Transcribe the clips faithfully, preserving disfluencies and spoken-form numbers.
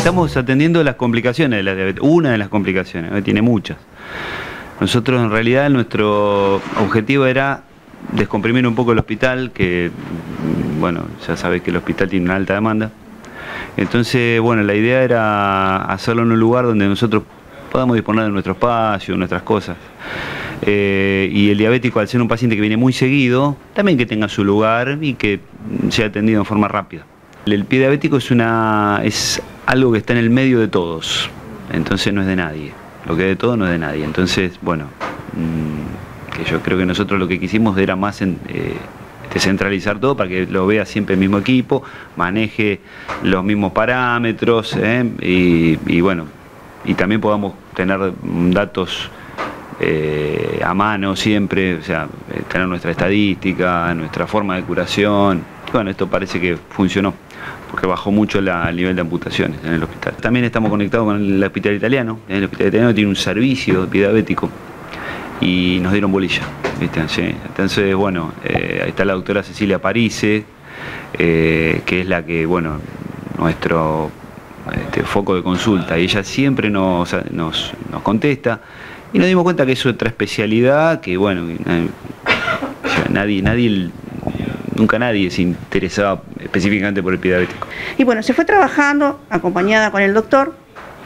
Estamos atendiendo las complicaciones de la diabetes, una de las complicaciones, ¿eh? Tiene muchas. Nosotros en realidad nuestro objetivo era descomprimir un poco el hospital, que bueno, ya sabés que el hospital tiene una alta demanda. Entonces, bueno, la idea era hacerlo en un lugar donde nosotros podamos disponer de nuestro espacio, nuestras cosas. Eh, y el diabético, al ser un paciente que viene muy seguido, también que tenga su lugar y que sea atendido en forma rápida. El pie diabético es, una, es algo que está en el medio de todos, entonces no es de nadie. Lo que es de todos no es de nadie. Entonces, bueno, mmm, que yo creo que nosotros lo que quisimos era más en, eh, descentralizar todo para que lo vea siempre el mismo equipo, maneje los mismos parámetros, eh, y, y bueno, y también podamos tener datos eh, a mano siempre, o sea, tener nuestra estadística, nuestra forma de curación. Bueno, esto parece que funcionó, porque bajó mucho la, el nivel de amputaciones en el hospital. También estamos conectados con el hospital italiano. El hospital italiano tiene un servicio diabético y nos dieron bolilla, ¿viste? Sí. Entonces, bueno, eh, ahí está la doctora Cecilia Parise, eh, que es la que, bueno, nuestro este, foco de consulta, y ella siempre nos, nos, nos contesta, y nos dimos cuenta que es otra especialidad que, bueno, eh, nadie, nadie, nunca nadie se interesaba específicamente por el pie diabético. Y bueno, se fue trabajando, acompañada con el doctor,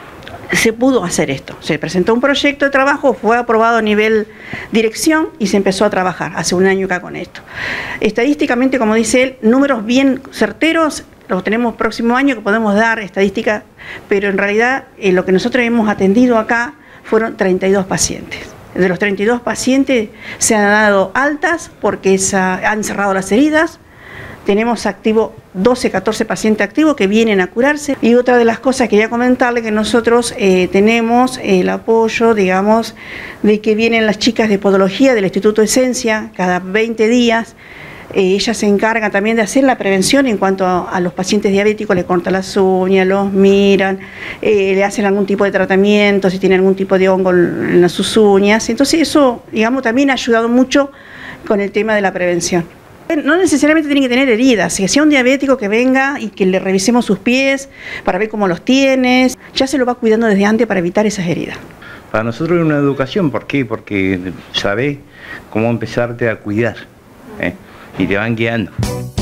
se pudo hacer esto. Se presentó un proyecto de trabajo, fue aprobado a nivel dirección y se empezó a trabajar hace un año acá con esto. Estadísticamente, como dice él, números bien certeros, los tenemos próximo año que podemos dar estadística, pero en realidad eh, lo que nosotros hemos atendido acá fueron treinta y dos pacientes. De los treinta y dos pacientes se han dado altas porque esa, han cerrado las heridas. Tenemos activo doce, catorce pacientes activos que vienen a curarse. Y otra de las cosas que quería comentarle, que nosotros eh, tenemos el apoyo, digamos, de que vienen las chicas de podología del Instituto Esencia cada veinte días. Eh, ellas se encargan también de hacer la prevención en cuanto a, a los pacientes diabéticos, le cortan las uñas, los miran, eh, le hacen algún tipo de tratamiento, si tienen algún tipo de hongo en, en sus uñas. Entonces eso, digamos, también ha ayudado mucho con el tema de la prevención. No necesariamente tiene que tener heridas, si sea un diabético que venga y que le revisemos sus pies para ver cómo los tienes, ya se lo va cuidando desde antes para evitar esas heridas. Para nosotros es una educación, ¿por qué? Porque sabés cómo empezarte a cuidar, ¿eh? Y te van guiando.